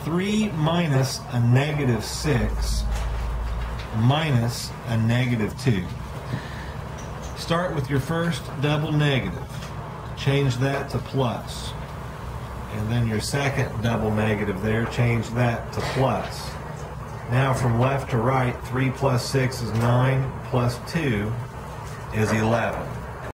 3 minus a negative 6 minus a negative 2. Start with your first double negative. Change that to plus. And then your second double negative there, change that to plus. Now from left to right, 3 plus 6 is 9, plus 2 is 11.